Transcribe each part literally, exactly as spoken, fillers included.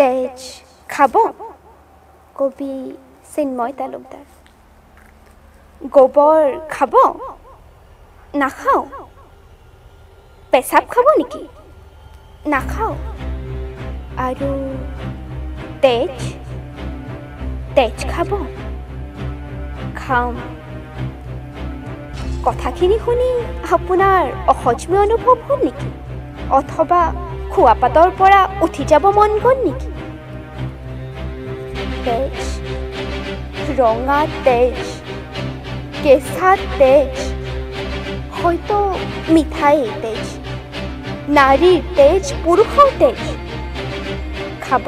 তেজ খাব কবি চিন্ময় তালুকদাৰ গোবৰ খাব নাখাওঁ পেচাব খাব নেকি নাখাওঁ আৰু তেজ তেজ খাব খাওঁ কথাখিনি শুনি আপোনাৰ অসহ্য অনুভৱ হ'ল নেকি অথবা খোৱাপাতৰ পৰা উঠি যাব মন গ'ল নেকি তেজ ৰঙা তেজ কেঁচা তেজ হয়তো মিঠাই তেজ নাৰীৰ তেজ পুৰুষৰ তেজ খাব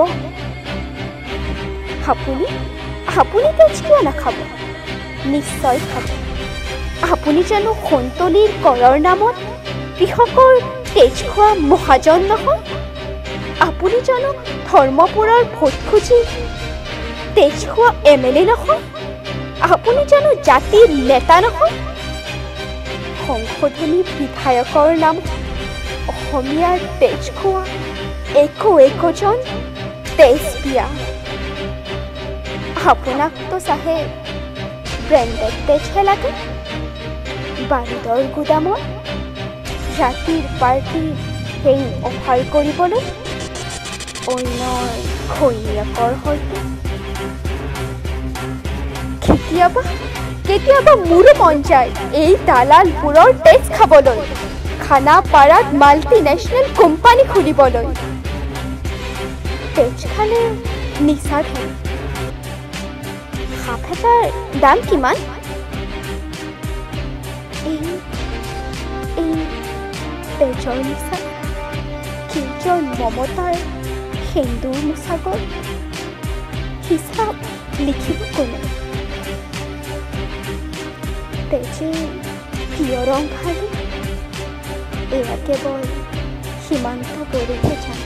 আপুনি আপুনি তেজ কিয় নাখাব নিশ্চয় খাব আপুনি জানো সন্তলীৰ কৰৰ নামত কৃষকৰ তেজ খোৱা মহাজন নহয় আপুনি জানো ধৰ্মপুৰৰ ভোট খুজি তেজ খোৱা এম এল এ নহয় আপুনি জানো জাতিৰ নেতা নহয় সংশোধনী বিধায়কৰ নাম অসমীয়াৰ তেজ খোৱা একো একোজন তেজ বিয়া আপোনাকতো চাহে ব্ৰেণ্ডেড তেজহে লাগে বাৰুদৰ গুদামত ৰাতিৰ পাৰ্টি সেই অফাৰ কৰিবলৈ অন্যৰ ঘৈণীয়েকৰ সৈতে কেতিয়াবা কেতিয়াবা মোৰো মন যায় এই দালালবোৰৰ তেজ খাবলৈ খানাপাৰাত মাল্টি নেশ্যনেল কোম্পানী খুলিবলৈ তেজ খালে নিচা ধৰে সাপ এটাৰ দাম কিমান এই এই তেজৰ নিচা কেইজন মমতাৰ সেন্দুৰ মোচাগৰ হিচাপ লিখিব কোনে তেজে কিয় ৰং খালে এয়া কেৱল সীমান্ত বৰেহে জানে